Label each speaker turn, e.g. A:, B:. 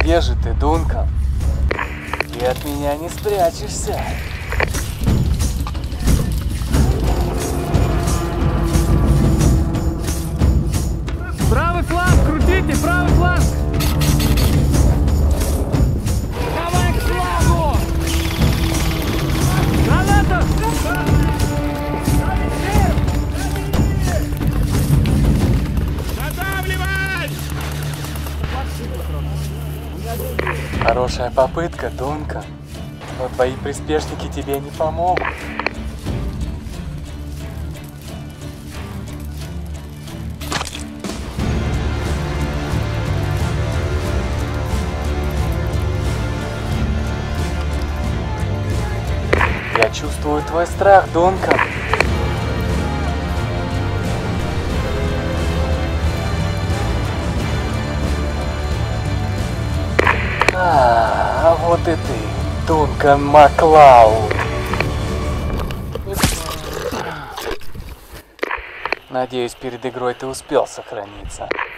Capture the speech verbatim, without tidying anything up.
A: Где же ты, Дункан? Ты от меня не спрячешься.
B: Правый фланг, крутите, правый фланг! Давай к флагу! Граната! Задавливать!
A: Хорошая попытка, Дункан. Но твои приспешники тебе не помогут. Я чувствую твой страх, Дункан. А, а вот и ты, Дункан Маклауд. Надеюсь, перед игрой ты успел сохраниться.